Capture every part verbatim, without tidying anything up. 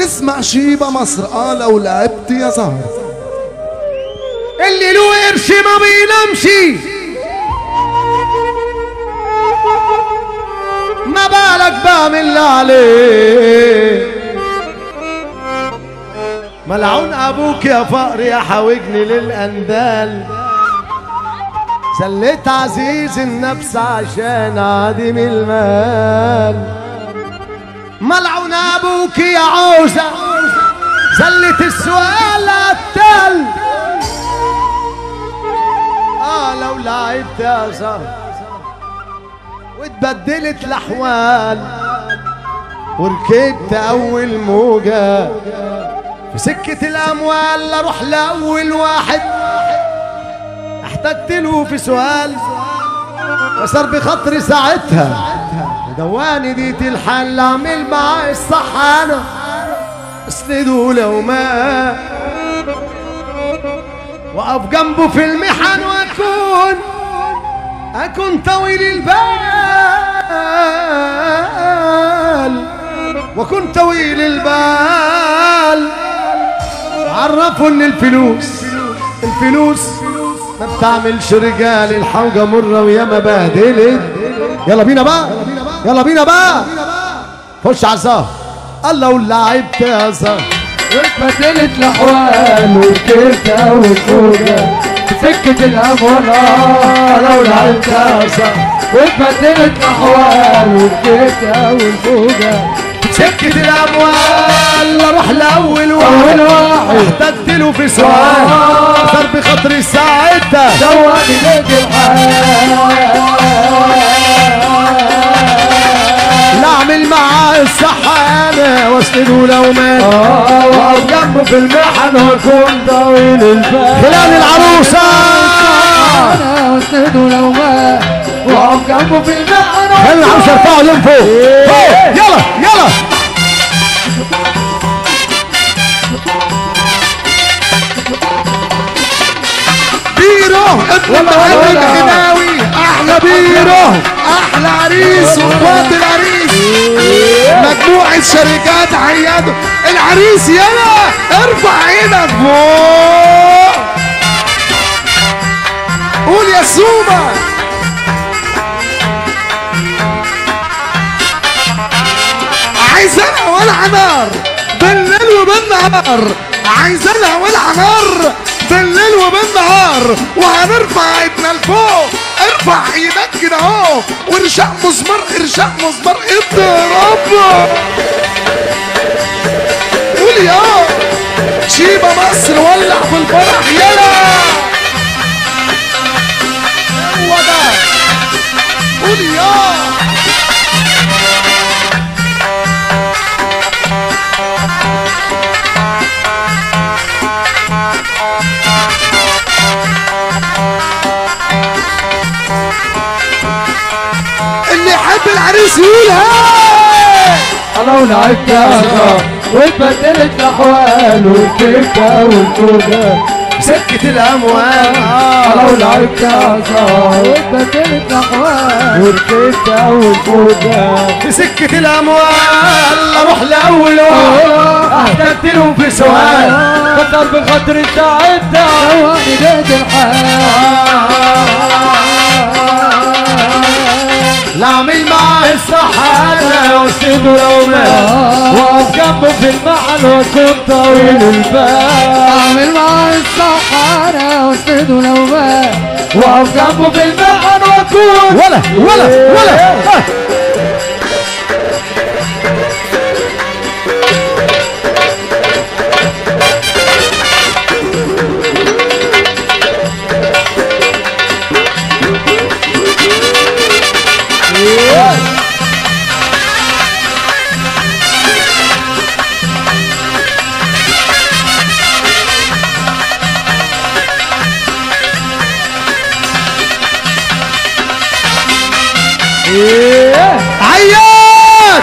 اسمع شيبة مصر قال لو لعبت يا زهر اللي له قرش ما بينامش ما بالك بعمل اللي عليه. ملعون ابوك يا فقر يا حاوجني للاندال سليت عزيز النفس عشان عديم المال. ملعون ابوك يا عوزة سلت السؤال عالتل اه لو لعبت يا زهر واتبدلت الاحوال وركبت اول موجة في سكة الاموال اروح لاول واحد احتجت له في سؤال وصار بخاطري ساعتها دواني ديت الحل اعمل معاه الصح انا اسنده لو ما واقف جنبه في المحن واكون اكون طويل البال واكون طويل البال. عرفوا ان الفلوس الفلوس ما بتعملش رجال الحوجة مرة ويا ما بهدلت. يلا بينا بقى يلا بينا بقى خش على الزهر. الله ولعبت يا زهر واتبدلت الاحوال وركبت اول فوجة في سكة الاموال. لو لعبت يا زهر واتبدلت الاحوال وركبت اول فوجة في سكة الاموال اروح لاول واحد احتجت له في سؤال صار بخاطري ساعتها دواني ليك الحال لا اعمل معاه الصح انا واسنده لو مات واقف جنبه في المحن واكون طويل البال. خلال العروسة انا واسنده لو مات واقف جنبه في المحن. خلي العروسة ارفعوا لين فوق فوق يلا يلا. بيرو ابن محمد الغناوي احلى بيرو احلى عريس واخوات العريس مجموعة شركات عيادوا العريس. يلا ارفع ايدك فوق قول يا سومة. عايز انا ولع نار بالليل وبالنهار عايز انا ولع نار بالليل وبالنهار وهنرفع ايدنا لفوق. ارفع ايدك كده اهو وارشق مسمار ارشق مسمار اضرب قول يا شيبة مصر ولع في الفرح. يلا هو ده قول يا اللي يحب العريس يقول هاي. لو لعبت يا زهر واتبدلت الاحوال وركبت اول فوجة سكة الاموال. لو لعبت يا زهر واتبدلت الاحوال وركبت اول فوجة في سكة الاموال اروح لاول واحد احتجت له في سؤال كتر بخاطري ساعتها دواني ليك الحال. لا اعمل معاه الصح انا واسنده لو مات واقف جنبه في المحل واكون طويل البال. اعمل معاه الصح انا واسنده لو مات واقف جنبه في المحل واكون ولا ولا ولا عياد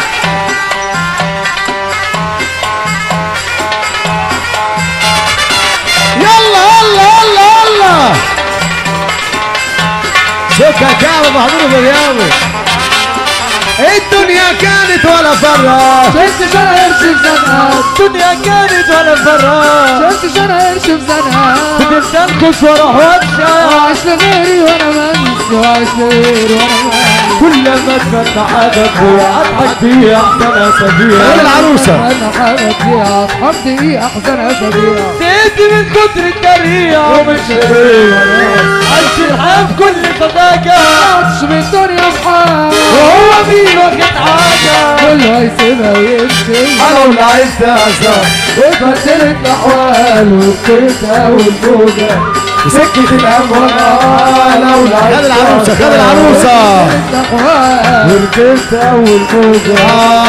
يلا يلا يلا يلا شكرا كامل محمود الرياضي. الدنيا كانت ولا فرة شلت شرع قرش في زنقة الدنيا كانت ولا فرة شلت شرع قرش في زنقة فضلت انكش واروح واتشا وعيش لغيري وانا منسي وعيش لغيري وانا منسي كل ما اتفتح حاجة فيها اضحك فيها احسن اسابيع قول العروسة انا حاجة فيها اصحاب دي احسن اسابيع زهقت من كتر التريقة ومش شرير عايش الحياة بكل فضاجة عطش من الدنيا بحال وهو مين واخد حاجة كله هيسيبها ويمشي انا ولا عايز اعزم وبدلت الاحوال وبكيتها والفوجة سكة الاموال انا ولا عايز خد العروسة خد العروسة الاحوال وركبت اول موجة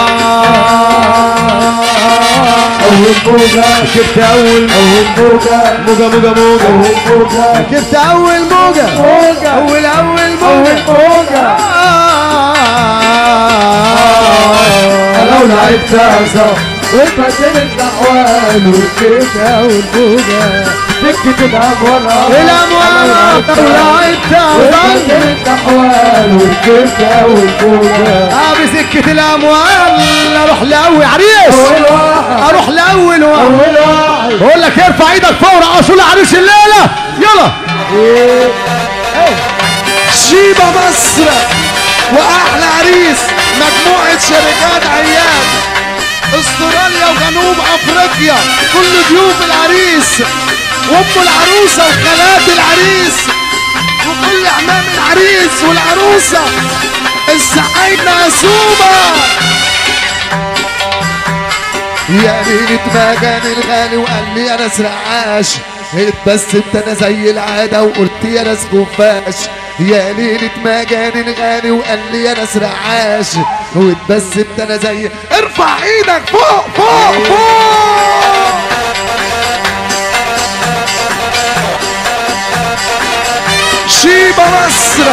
اول موجة ركبت اول اول موجة موجة موجة موجة اول موجة ركبت اول موجة موجة اول اول اول موجة موجة انا ولا عايز اعزم وبدلت الاحوال وبكيتها والفوجة سكة الاموال الاموال طلعت تعظم وبدلت الاحوال وركبت اول موجة بسكة الاموال اروح لاول عريس اول واحد اروح لاول واحد اول واحد بقول لك ارفع ايدك فوق رقصوا لعريس الليله يلا شيبة مصر واحلى عريس مجموعة شركات عياد استراليا وجنوب افريقيا كل ضيوف العريس وام العروسة وخالات العريس وكل اعمام العريس والعروسة السعيد مقسومة يا ليلة ما جاني الغالي وقال لي يا ناس رعاش اتبسمت انا زي العادة وقلت يا ناس خفاش يا ليلة ما جاني الغالي وقال لي يا ناس رعاش واتبسمت انا زي ارفع ايدك فوق فوق فوق شيبة مصر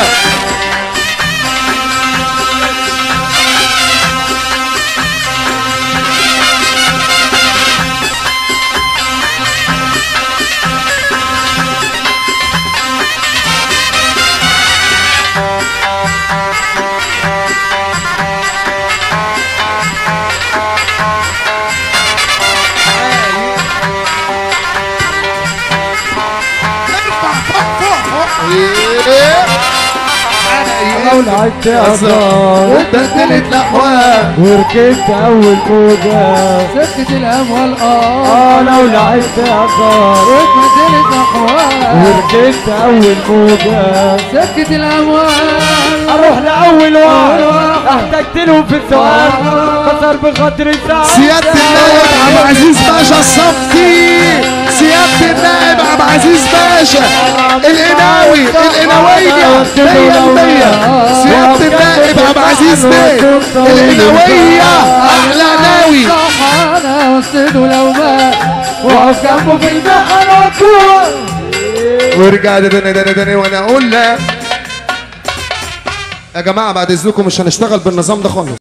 انا لعبت اعذار وبدلت الاحوال وركبت اول موجة سكت الاموال اه انا ولعبت اعذار وبدلت احوال وركبت اول موجة سكت الاموال اروح لاول واحد احتجت له في السؤال خسر بخاطر الزعل سيادة النائب عبد العزيز باشا الصفتي سيادة النائب عبد العزيز باشا القناوي القناوية مية المية سيادة النائب عبد العزيز بيه القناوية أحلى ناوي انا وسيده لو مات واقف جنبه في المحن واكون ورجع تاني تاني تاني وانا اقول لك يا جماعة بعد اذنكم مش هنشتغل بالنظام ده خالص.